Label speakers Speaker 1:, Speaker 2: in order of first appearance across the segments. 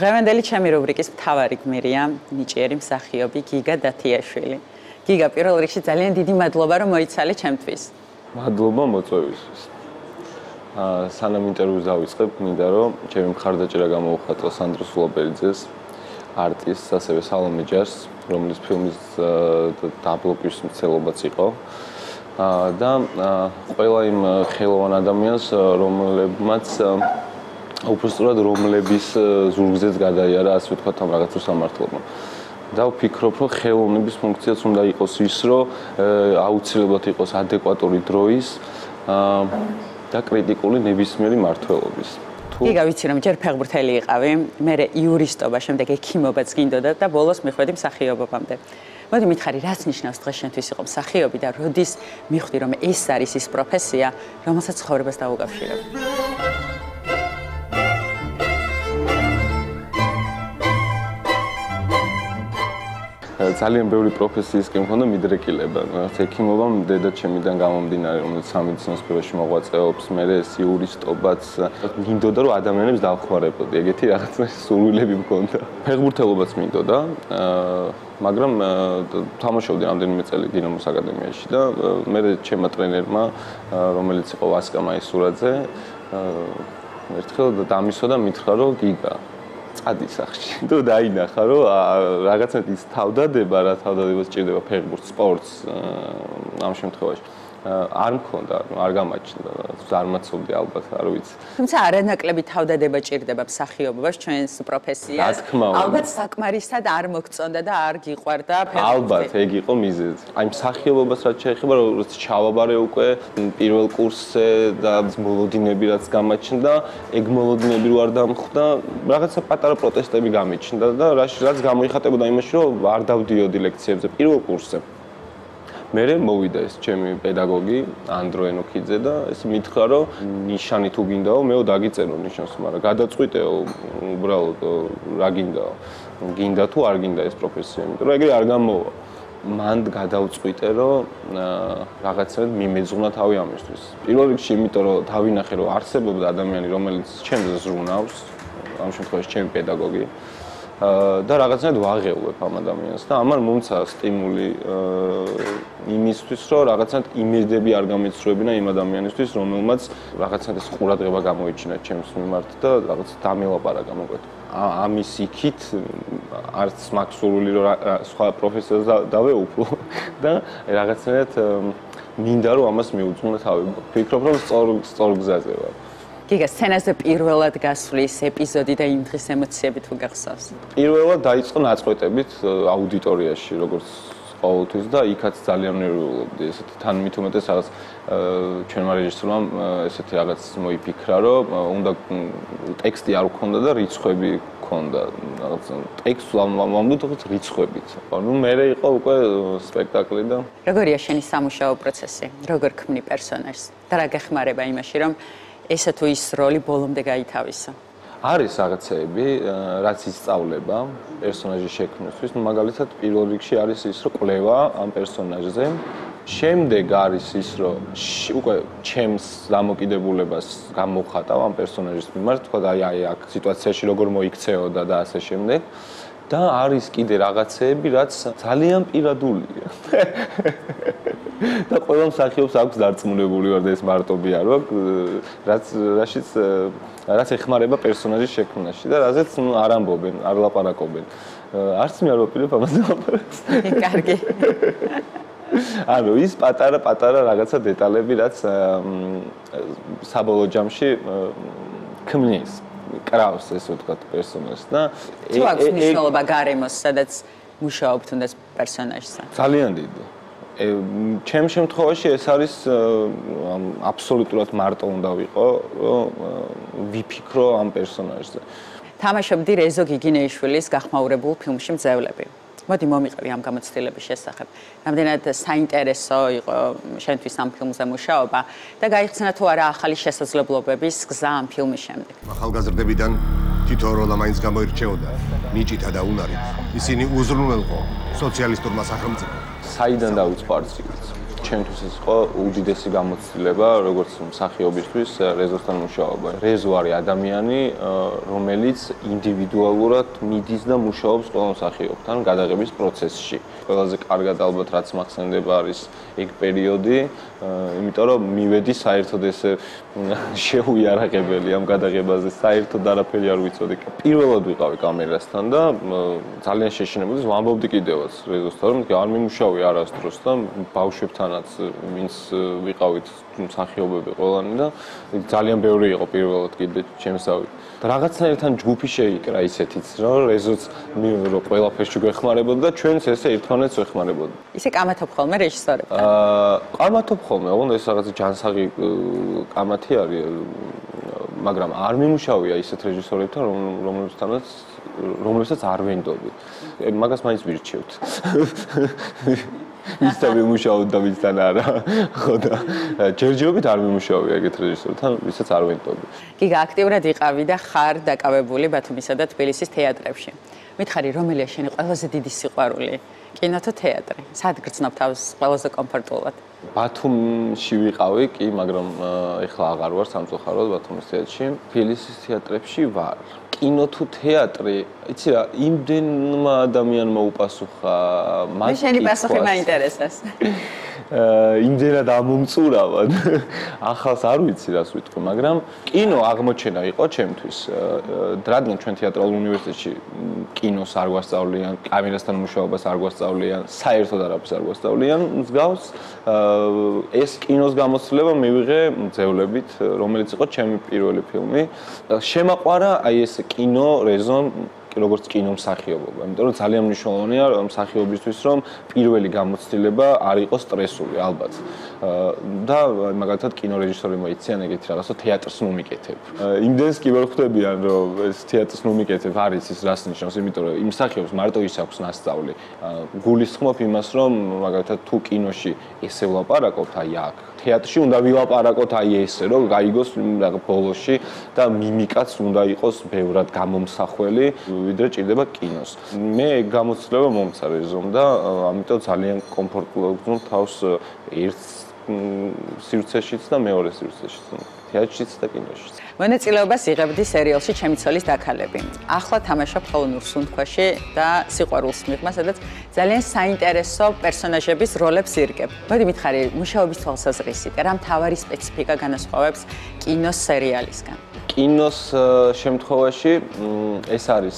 Speaker 1: დღევანდელი ჩემი რუბრიკის მთავარი გმირია ნიჭიერი მსახიობი გიგა დათიაშვილი. გიგა, პირველ რიგში ძალიან დიდი მადლობა რომ მოიცალე ჩემთვის.
Speaker 2: მადლობა მოწვევისთვის. სანამ ინტერვიუს დავიწყებ, მინდა რომ ჩემი მხარდაჭერა გამოვხატო სანდრო სულობერიძეს, არტისტს, ასევე სალომე ჯარს, რომლის ფილმის დაბლოკვის მცდელობაც იყო. და ყველა იმ ხელოვან ადამიანს, რომლებმაც უბრალოდ რომლების ზურგზეც გადაიარა, ასე ვთქვათ, ამ რაღაცა სამართლობა. და ვფიქრობ, რომ ხელოვნების ფუნქციაც უნდა იყოს ის, რომ აუცილებლად იყოს ადეკვატური დროის და კრიტიკული ნებისმიერი მმართველობის.
Speaker 1: გიგა, ვიცი რომ ჯერ ფეხბურთელი იყავი, მერე იურისტობა, შემდეგ ექიმობაც გინდოდა და ბოლოს მიხვედი მსახიობობამდე. მოდი მითხარი, რაც ნიშნავს დღეს შენთვის იყო მსახიობი და როდის მიხვდი რომ ეს არის ის პროფესია, რომელსაც ცხოვრებას დაუკავშირებ?
Speaker 2: ძალიან ბევრი პროფესიისკენ მქონდა მიდრეკილება. ექიმობამ დედაჩემიდან გამომდინარე, რომელიც სამედიცინო სფეროში მოღვაწეობს, მერე ეს იურისტობაც მინდოდა რომ ადამიანებს დავხმარებოდი. ეგეთი რაღაცა სურვილები მქონდა. ფეხბურთელობაც მინდოდა, მაგრამ თამაშობდი რამდენიმე წელი დინამოს აკადემიაში და მერე ჩემმა ტრენერმა, რომელიც იყო ვასკა მაისურაძე, ერთხელ დამისვა და მითხრა რომ გიგა წადი სახში. თუ დაინახა რომ რაღაცნაირად ის თავდადება, რა თავდადებას სჭირდება ფეხბურთს, სპორტს ამ შემთხვევაში. არ მქონდა, არ გამაჩნდა, არ მაცობდი ალბათ, არ ვიცი.
Speaker 1: თუმცა არანაკლები თავდადება სჭირდება მსახიობობას ჩვენს პროფესიას. ალბათ საკმარისად არ მოგწონდა და არ გიყვარდა ფეხბურთი.
Speaker 2: ალბათ ეგ იყო მიზეზი. აი მსახიობობას რაც შეეხება, როგორც ჩავაბარე უკვე პირველ კურსზე და მოლოდინები რაც გამაჩნდა, ეგ მოლოდინები რო არ დამხვდა, რაღაცა პატარა პროტესტები გამიჩნდა და რაც გამოიხატებოდა იმაში, რომ არ დავდიოდი ლექციებზე პირველ კურსზე. მერე მოვიდა ეს ჩემი პედაგოგი ანდრო ენოქიძე და ეს მითხრა რომ ნიშანი თუ გინდაო მეო დაგიწერო ნიშანს, მაგრამ გადაწყვიტეო უბრალოდ რა გინდაო, გინდა თუ არ გინდა ეს პროფესია, იმიტომ რომ ეგრე არ გამოვა. მან გადავწყვიტე რომ რაღაცნაირად მიმეძღვნა თავი ამისთვის. პირველ რიგში იმიტომ რომ დავინახე რომ არსებობდა ადამიანი რომელიც ჩემს ზრუნავს, ამ შემთხვევაში ჩემი პედაგოგი და რაღაცნაირად ვაღელვებ ამ ადამიანს და ამან მომცა სტიმული იმისთვის, რომ რაღაცნაირად იმედები არ გამეცრუებინა იმ ადამიანისთვის, რომელმაც რაღაცნაირად ყურადღება გამოიჩინა ჩემს მიმართ და რაღაც დამელაპარაკა მოკლედ. ამის იქით არც მაქვს სურვილი რომ სხვა პროფესიას დავეუფლო და რაღაცნაირად მინდა რომ ამას მიუძღვნო თავი. ვფიქრობ რომ სწორ გზაზე ვარ. გიგა,
Speaker 1: სცენაზე პირველად გასვლის ეპიზოდი და იმ დღის ემოციები თუ გახსოვს?
Speaker 2: პირველად დაიწყო ნაწყვეტებით აუდიტორიაში, როგორც ყოველთვის და იქაც ძალიან ნერვიულობდი. ესეთი თან მით უმეტეს რაღაც ჩვენმა რეჟისორმა ესეთი რაღაც მოიფიქრა, რომ უნდა ტექსტი არ გქონდა და რიცხვები გქონდა. რაღაც ტექსტს ვამბობთ რიცხვებით. ანუ მერე იყო უკვე სპექტაკლი და
Speaker 1: როგორია შენი სამუშაო პროცესი? როგორ ქმნი პერსონაჟს? და რა გეხმარება იმაში, რომ ესა თუ ის როლი ბოლომდე გაითავისო?
Speaker 2: არის რაღაცეები, რაც ისწავლება პერსონაჟის შექმნისთვის. მაგალითად, პირველ რიგში არის ის, რომ კვლევა ამ პერსონაჟზე. შემდეგ არის ის, რომ უკვე ჩემს დამოკიდებულებას გამოვხატავ ამ პერსონაჟის მიმართ, თქვა აი აქ სიტუაციაში როგორ მოიქცეოდა და ასე შემდეგ. და არის კიდე რაღაცეები, რაც ძალიან პირადულია. და ყველა მსახიობს აქვს დარწმუნებული ვარ და ეს მარტობი არ ვაქვს, რაც ეხმარება პერსონაჟის შექმნაში და რაზეც არ ამბობენ, არ ლაპარაკობენ. არც მე არ ვაპირებ ამას ლაპარაკს.
Speaker 1: კარგი.
Speaker 2: ანუ ის პატარა რაღაცა დეტალები, რაც საბოლოო ჯამში ქმნის კრავს ეს ვთქვათ პერსონაჟს და
Speaker 1: თუ აქვს მნიშვნელობა გარემოს, სადაც მუშაობთ თუნდაც პერსონაჟზე?
Speaker 2: ძალიან დიდი. ჩემ შემთხვევაში ეს არის აბსოლუტურად მარტო უნდა ვიყო, რომ ვიფიქრო ამ პერსონაჟზე.
Speaker 1: თამაშობდი რეზო გიგინეიშვილის გახმაურებულ ფილმში მძევლები. მოდი მომიყევი ამ გამოცდილების შესახებ. რამდენად საინტერესო იყო შენთვის ამ ფილმზე მუშაობა და გაიხსნა თუ არა ახალი შესაძლებლობების გზა ამ ფილმის შემდეგ?
Speaker 3: ახალგაზრდებიდან თითო როლა მაინც გამოირჩეოდა ნიჭითა და უნარით. ისინი უზრუნველყო სოციალისტურმა სახელმწიფომ.
Speaker 2: საიდან დაუწყო არც ჩემთვის ეს იყო უდიდესი გამოცდილება, როგორც მსახიობისთვის რეზოსთან მუშაობა. რეზო არის ადამიანი, რომელიც ინდივიდუალურად მიდის და მუშაობს ყველა მსახიობთან გადაღების პროცესში. ყველაზე კარგად ალბათ რაც მახსენდება არის ეგ პერიოდი, იმიტომ რომ მივედი საერთოდ ესე შეუიარაღებელი ამ გადაღებაზე, საერთოდ არაფერი არ ვიცოდი. პირველად ვიყავი კამერასთან და ძალიან შეშინებული ვამბობდი კიდევაც რეზოსთან, რომ არ მიმუშავე არასდროს და ბავშვებთანაც ვინც ვიყავით მსახიობები ყველანი და ძალიან ბევრი იყო პირველად კიდე ჩემსავით. რაღაცნაირად ჯგუფი შეიკრა ისეთიც, რომ რეზოც რომ ყველაფერში გვეხმარებოდა და ჩვენც ესე ერთმანეთს ვეხმარებოდა.
Speaker 1: ისე კამათობ ხოლმე რეჟისორებთან?
Speaker 2: კამათობ ხოლმე, ოღონდ ეს რაღაც ჯანსაღი კამათი არის, მაგრამ არ მიმუშავია ისეთ რეჟისორებთან, რომლებსაც არ ვენდობი. მაგას მაინც ვირჩევთ. ვისთან ვიმუშაოთ და ვისთან არა. ხო და ჯერჯერობით არ ვიმუშავე ეგეთ რეჟისორთან, ვისაც არ ვენდობი.
Speaker 1: გიგა აქტიურად იყავი და ხარ დაკავებული ბათუმისა და თბილისის თეატრებში. მითხარი, რომელია შენი ყველაზე დიდი სიყვარული? კინო თუ თეატრი? სად გრძნობ თავს ყველაზე კომფორტულად?
Speaker 2: ბათუმში ვიყავი კი, მაგრამ ეხლა აღარ ვარ სამწუხაროდ ბათუმის თეატრში. თბილისის თეატრებში ვარ. კინო თუ თეატრი, იცი რა, იმდენმა ადამიანმა უპასუხა
Speaker 1: მე შენი პასუხი მაინტერესებს.
Speaker 2: იმდენად ამომწურავად. ახალს არ ვიცი რას ვიტყვი, მაგრამ კინო აღმოჩენა იყო ჩემთვის. რადგან ჩვენ თეატრალურ უნივერსიტეტში კინოს არ გვასწავლიან, კამერასთან მუშაობას არ გვასწავლიან, საერთოდ არაფერს არ გვასწავლიან, მსგავს ეს კინოს გამოცდილება მივიღე მძევლებით, რომელიც იყო ჩემი პირველი ფილმი. შემაყვარა აი ეს კინო რეზონ როგორც კინო მსახიობობა, იმიტომ რომ ძალიან მნიშვნელოვანია მსახიობისთვის, რომ პირველი გამოცდილება არ იყოს სტრესული, ალბათ. და მაგალითად კინორეჟისორი მოიციან ეგეთი რაღაც, რომ თეატრს ნუმიკეთებ. იმდენს კი ვერ ხვდებიან, რომ ეს თეატრს ნუმიკეთებ არის ის რას ნიშნავს, იმიტომ რომ იმ მსახიობს მარტო ის აქვს ნასწავლი. გულისხმობ იმას, რომ მაგალითად თუ კინოში ესე ვლაპარაკობთ, აი აქ თეატრში უნდა ვილაპარაკოთ აი ესე, რომ გაიგოს ბოლოში და მიმიკაც უნდა იყოს ბევრად გამომსახველი, ვიდრე ჭირდება კინოს. მე ეგ გამოცდილება მომცა რეზომ და ამიტომ ძალიან კომფორტულად ვგრძნობ თავს ერთ სივრცეშიც და მეორე სივრცეშიც, თეატრშიც და კინოშიც.
Speaker 1: მონაწილეობას იღებდი სერიალში ჩემი ცოლის დაქალები. ახლა თამაშობ ხელოვნურ სუნთქვაში და სიყვარულს მიღმა, სადაც ძალიან საინტერესო პერსონაჟების როლებს ირგებ. მოდი მითხარი, მუშაობის თვალსაზრისით, რა მთავარი სპეციფიკა განასხვავებს კინოს სერიალისგან?
Speaker 2: კინოს შემთხვევაში ეს არის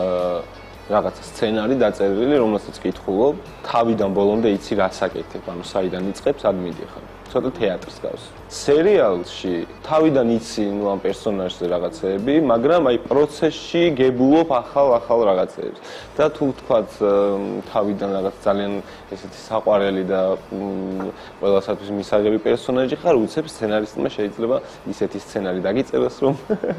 Speaker 2: რაღაცა სცენარი დაწერილი, რომელსაც კითხულობ, თავიდან ბოლომდე იცი რას აკეთებ, ანუ საიდან იწყებ, სად მიდიხარ. ცოტა თეატრს გავს. სერიალში თავიდან იცი ამ პერსონაჟზე რაღაცეები, მაგრამ აი პროცესში გებულობ ახალ რაღაცეებს. და თუ ვთქვათ თავიდან რაღაც ძალიან ესეთი საყვარელი და ყველასათვის მისაღები პერსონაჟი ხარ, უცებ სცენარისტმა შეიძლება ისეთი სცენარი დაგიწეროს, რომ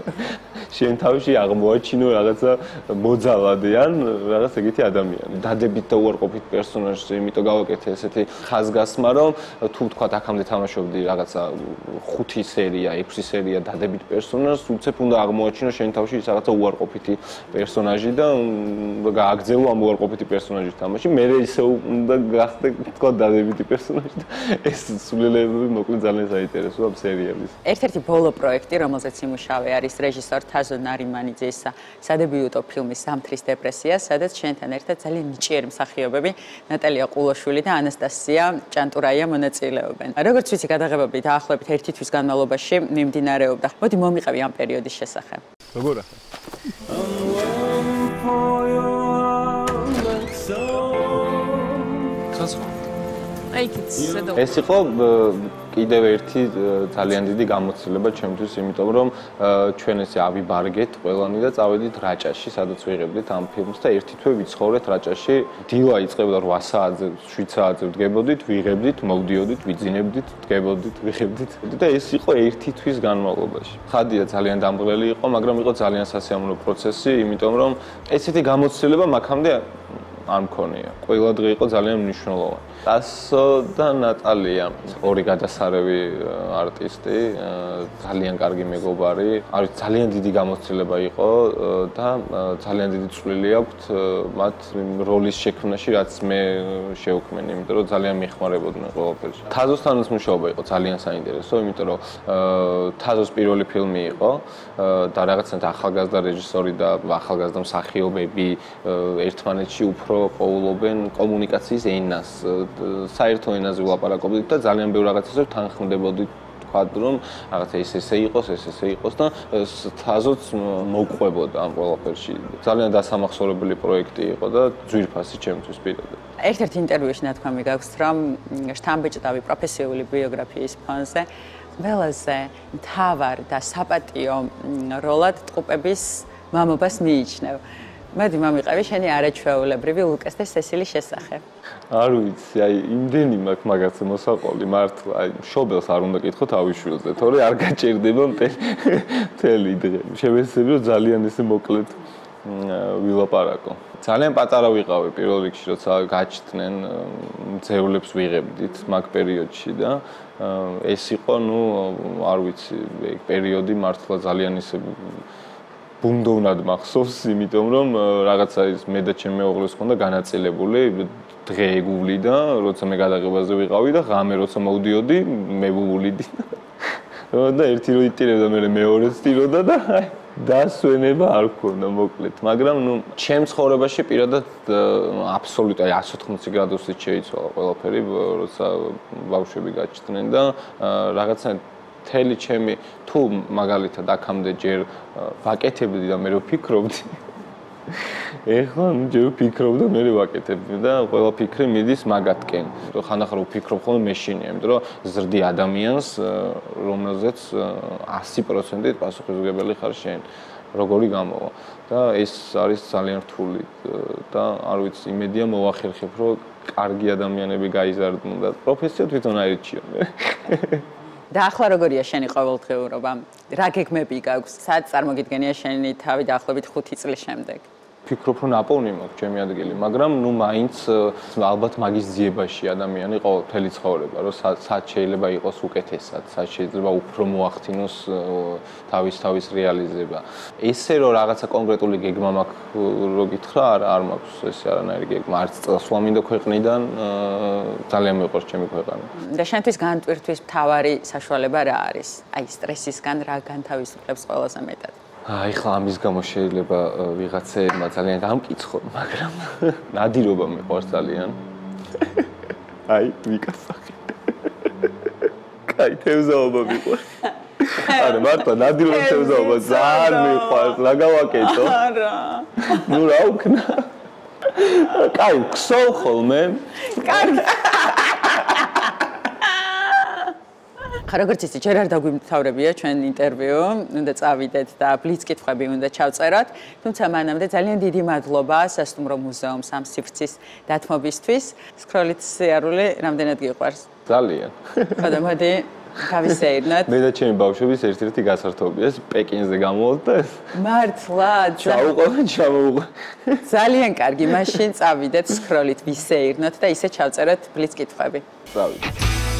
Speaker 2: შენ თავში აღმოაჩინო რაღაცა მოძალადე ან რაღაც ეგეთი ადამიანი. დადებით და უარყოფით პერსონაჟზე, იმიტომ გავაკეთე ესეთი ხაზგასმა, რომ თუ ვთქვათ აქამდე თამაშობდი რაღაცა 5 სერია, 6 სერია დადებით პერსონაჟს, უცებ უნდა აღმოაჩინო შენ თავში ის რაღაცა უარყოფითი პერსონაჟი და გააგზავნო ამ უარყოფითი პერსონაჟის თამაში. მე ისე უნდა გახდე თქვა დადებითი პერსონაჟი და ეს სულელებები მოკლედ ძალიან საინტერესოა ამ სერიალის.
Speaker 1: ერთ-ერთი ბოლო პროექტი, რომელზეც იმუშავე, არის რეჟისორ თაზო ნარიმანიძის სადებიუტო ფილმი „ზამთრის დეპრესია“, სადაც შენთან ერთად ძალიან ნიჭიერი მსახიობები ნატალია ყულოშვილი და ანასტასია ჭანტურაია მონაწილეობენ. როგორც ვიცი, გადაღებები დაახლოებით 1 თვის განმავლობაში მიმდინარეობდა. მოდი მომიყევი ამ პერიოდის შესახებ.
Speaker 2: როგორ ახლა? ეს იყო კიდევ ერთი ძალიან დიდი გამოცდილება ჩემთვის, იმიტომ რომ ჩვენ ესე ავიბარგეთ ყველანი და წავედით რაჭაში, სადაც ვიღებდით ამ ფილმს და ერთი თვე ვიცხოვრეთ რაჭაში. დილა იწყებოდა 8 საათზე, 7 საათზე ვდგებოდით, ვიღებდით, მოვდიოდით, ვიძინებდით, ვდგებოდით, ვიღებდით და ეს იყო ერთი თვის განმავლობაში. ხადია ძალიან დამღლელი იყო, მაგრამ იყო ძალიან სასიამოვნო პროცესი, იმიტომ რომ ესეთი გამოცდილება მაგამდე არ მქონია. ყველა დღე იყო ძალიან მნიშვნელოვანი. ტასო და ნატალია, ორი გადასარევი არტისტი, ძალიან კარგი მეგობარი. არის ძალიან დიდი გამოცდილება იყო და ძალიან დიდი წვლილი აქვთ მათ როლის შექმნაში, რაც მე შევქმენი, იმიტომ რომ ძალიან მეხმარებოდნენ ყველაფერში. თაზოსთანაც მუშაობა იყო ძალიან საინტერესო, იმიტომ რომ თაზოს პირველი ფილმი იყო და რაღაცნაირად ახალგაზრდა რეჟისორი და ახალგაზრდა მსახიობები ერთმანეთში უფრო ყოველობენ კომუნიკაციის ენას, საერთო ენაზე ვლაპარაკობდით და ძალიან ბევრ რაღაცაზე თანხმდებოდით. რომ რაღაცა ესე იყოს და თაზოც მოგყვებოდა ამ ყველაფერში. ძალიან დასამახსოვრებელი პროექტი იყო და ძვირფასი ჩემთვის პირადად.
Speaker 1: ერთ-ერთ ინტერვიუში ნათქვამი გაქვს, რომ შთამბეჭდავი პროფესიული ბიოგრაფიის ფონზე ყველაზე მთავარ და საპატიო როლად ტყუპების მამობას მიიჩნევ. მედი მომიყევი შენი არაჩვეულებრივი ლუკას და სესილის შესახებ.
Speaker 2: არ ვიცი, აი იმდენი მაქვს მაგაზე მოსაყოლი მართლა, აი მშობელს არ უნდა კითხო თავის შვილზე, თორე არ გაჭირდება მთელი დღე. შევეცდები რომ ძალიან ესე მოკლედ ვილაპარაკო. ძალიან პატარა ვიყავი პირველ რიგში, როცა გაჩნდნენ ძევლებს ვიღებდით მაგ პერიოდში და ეს იყო, ნუ არ ვიცი, პერიოდი მართლა ძალიან ისე ბუნდოვნად მახსოვს, იმიტომ რომ რაღაცა ის მე და ჩემი მეუღლეს ჰქონდა განაწილებული დღე ეგული და როცა მე გადაღებაზე ვიყავი და ღამე როცა მოვდიოდი, მე ვუვლიდი. და ერთი რო იტირებდა, მე მეორეც ტიროდა და დასვენება არ ქონდა მოკლედ, მაგრამ ნუ ჩემ ცხოვრებაში პირადად აბსოლუტურად 180 გრადუსით შეიცვალა ყველაფერი, როცა ბავშვები გაჩნდნენ და რაღაცა მთელი ჩემი თუ მაგალითად აქამდე ჯერ ვაკეთებდი და მე ვფიქრობდი. ეხლა ჯერ ვფიქრობ და მე ვაკეთებდი და ყველა ფიქრი მიდის მაგათკენ. ხანდახან ვფიქრობ ხოლმე მეშინია, იმიტომ რომ ზრდი ადამიანს, რომელზეც 100% პასუხისმგებელი ხარ შენ. როგორი გამოვა და ეს არის ძალიან რთული და არ ვიცი, იმედია მოვახერხებ, რომ კარგი ადამიანები გაიზარდნო და პროფესია თვითონ აირჩიო მე.
Speaker 1: და ახლა როგორია შენი ყოველდღიურობა? რა გეგმები გაქვს? სად წარმოგიდგენია შენი თავი დაახლოებით 5 წლის შემდეგ?
Speaker 2: ვფიქრობ, რომ ნაპოვნი მაქვს ჩემი ადგილი, მაგრამ ნუ მაინც ალბათ მაგის ძიებაში ადამიანი ყოველთელი ცხოვრება, რომ სად შეიძლება იყოს უკეთესად, სად შეიძლება უფრო მოახდინოს თავის რეალიზება. ესე რომ რაღაცა კონკრეტული გეგმა მაქვს, რო გითხრა, არ მაქვს ესე არანაირი გეგმა. არც წელს ვამინდა ქვეყნიდან, ძალიან მიყვარს ჩემი ქვეყანა. და
Speaker 1: შენთვის განტვირთვის მთავარი საშუალება რა არის? აი სტრესისგან რა განთავისუფლებს ყველაზე მეტად? ეხლა
Speaker 2: ამის გამო შეიძლება ვიღაცებმა ძალიან გამკითხონ, მაგრამ ნადირობა მიყვარს ძალიან. აი, ვიკა სახე. კაი, თევზაობა მიყვარს. არა, მართლა ნადირობა თევზაობა ძალიან მიყვარს, რა გავაკეთო? არა. ნუ რა უკნა. კაი, ქსოვ ხოლმე. კარგი.
Speaker 1: როგორც იცი, ჯერ არ დაგვიმთავრებია ჩვენ ინტერვიუ, უნდა წავიდეთ და ბლიც კითხვები უნდა ჩავწეროთ, თუმცა მანამდე ძალიან დიდი მადლობა სასტუმრო მუზეუმს ამ სივრცის დათმობისთვის. სკროლით სიარული რამდენად გიყვარს?
Speaker 2: ძალიან.
Speaker 1: ხოდა მოდი გავისეირნოთ.
Speaker 2: მე და ჩემი ბავშვების ერთ-ერთი გასართობია, პეკინზე გამოვდ და
Speaker 1: მართლა
Speaker 2: ჩამოვუყო.
Speaker 1: ძალიან კარგი, მაშინ წავიდეთ სკროლით ვისეირნოთ და ისე ჩავწეროთ ბლიც კითხვები.
Speaker 2: წავიდეთ.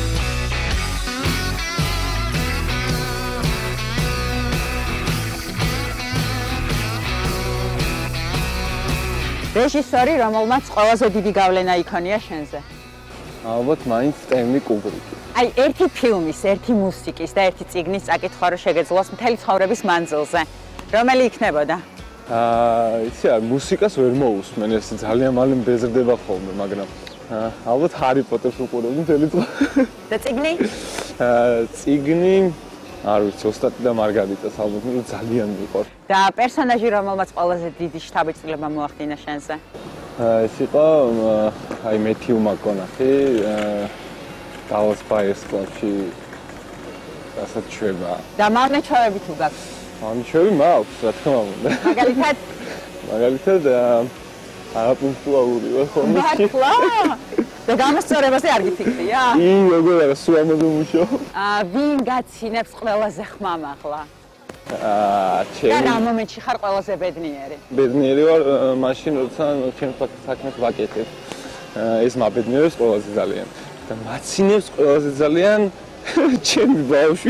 Speaker 1: რეჟისორი, რომელმაც ყველაზე დიდი გავლენა იქონია შენზე?
Speaker 2: ალბათ მაინც სტენლი კუბრიკი.
Speaker 1: აი, ერთი ფილმის, ერთი მუსიკის და ერთი წიგნის წაკითხვა რო შეგეძლოს მთელი ცხოვრების მანძილზე, რომელი იქნებოდა?
Speaker 2: იცი რა, მუსიკას ვერ მოусმენ, ეს ძალიან მალე მბეზრდება ხოლმე, მაგრამ ალბათ ჰარი პოტერს უყურებდი მთელი დღე.
Speaker 1: და წიგნი?
Speaker 2: წიგნი არ ვიცი, ოსტატი და მარგარიტას ალბათ ძალიან მიყვარს.
Speaker 1: და პერსონაჟი, რომელმაც ყველაზე დიდი შთაბეჭდილება მოახდინა შენზე?
Speaker 2: ეს იყო აი მეთიუ მაკონახი, დალას ბაიეს კლუბში ასეთ შვება. და
Speaker 1: მავნეჩვევები თუ გაქვს?
Speaker 2: მავნეჩვევები მაქვს, რა თქმა უნდა. მაგალითად არაპუნქტუალურია ხოლმე.
Speaker 1: მართლა? და გამოსწორებაზე არ გიფიქრია?
Speaker 2: როგორ არა, სულ ამაზე მუშაობ.
Speaker 1: ვინ გაცინებს ყველაზე ხმამ ახლა? და რა მომენტში ხარ ყველაზე ბედნიერი?
Speaker 2: ბედნიერი ვარ მაშინ, როცა ჩემს საქმეს ვაკეთებ. ეს მაბედნიერებს ყველაზე ძალიან. და მაცინებს ყველაზე ძალიან ჩემი ბავშვი.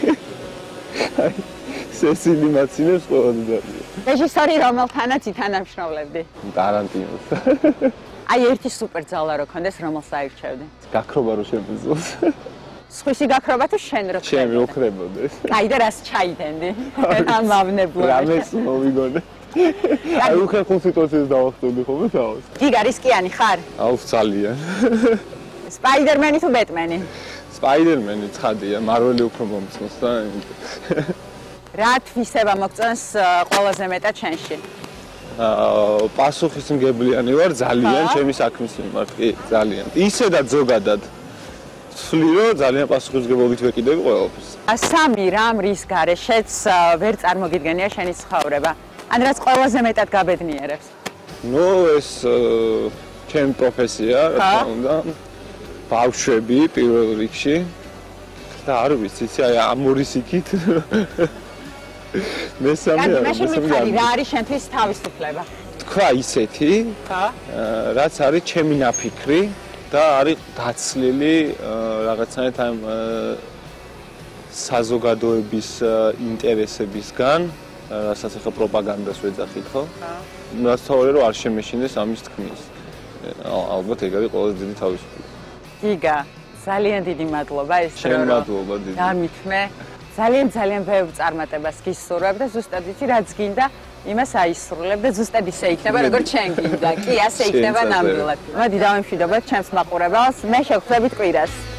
Speaker 2: სესილი მაცინებს ყველაზე ძალიან.
Speaker 1: რეჟისორი რომელთანაც ითანამშრომლებდი?
Speaker 2: ტარანტინოს.
Speaker 1: აი ერთი სუპერ ძალა რო ქონდეს, რომელს აირჩევდი?
Speaker 2: გაქრობა რო შემეძლოს.
Speaker 1: სხვისი გაქრობა თუ შენ რო ხდებოდი?
Speaker 2: ჩემი რო ხდებოდეს.
Speaker 1: აი და რას ჩაიდენდი? ამ ავნებლობაში.
Speaker 2: რამეს მოვიგონე. აი უხე ხომ სიტუაციას დავახტოვდი ხოლმე თავს.
Speaker 1: გიგა რისკიანი ხარ?
Speaker 2: აუ ძალიან.
Speaker 1: სპაიდერმენი თუ ბეტმენი?
Speaker 2: სპაიდერმენი ცხადია, მარველი უფრო მომწონს და
Speaker 1: რა თვისება მოგწონს ყველაზე მეტად შენში?
Speaker 2: პასუხისმგებლიანი ვარ ძალიან ჩემი საქმის მიმართ, კი, ძალიან. ისედაც ზოგადად ვთვლი, რომ ძალიან პასუხისმგებლობით ვეკიდები ყველაფერს. სამი რამ რის გარეშეც ვერ წარმოგიდგენია შენი ცხოვრება. ან რაც ყველაზე მეტად გაბედნიერებს? ნუ ეს ჩემი პროფესია, რა თქმა უნდა. ბავშვები პირველ რიგში. და არ ვიცი, აი ამორის იქით. მესამე
Speaker 1: რა არის შენთვის თავისუფლება?
Speaker 2: თქვა ისეთი, რაც არის ჩემი ნაფიქრი და არის გაცლილი რაღაცნაირად ამ საზოგადოების ინტერესებისგან, რასაც ახლა პროპაგანდას ვეძახით, ხო? ნაცნობია რომ არ შემეშინდეს ამის თქმის. ალბათ ეგ არის ყველაზე დიდი თავისუფლება. გიგა,
Speaker 1: ძალიან დიდი მადლობა ეს დრო.
Speaker 2: ჩემ მადლობა დიდი.
Speaker 1: დამითმე. ძალიან ბევრ წარმატებას გისურვებ და ზუსტად იცი რაც გინდა იმას აისრულებ და ზუსტად ისე იქნება როგორც შენ გინდა. კი, ასე იქნება ნამდვილად. მოდი დავემშვიდობოთ ჩემს მაყურებელს. მე შევხვდებით კვირას.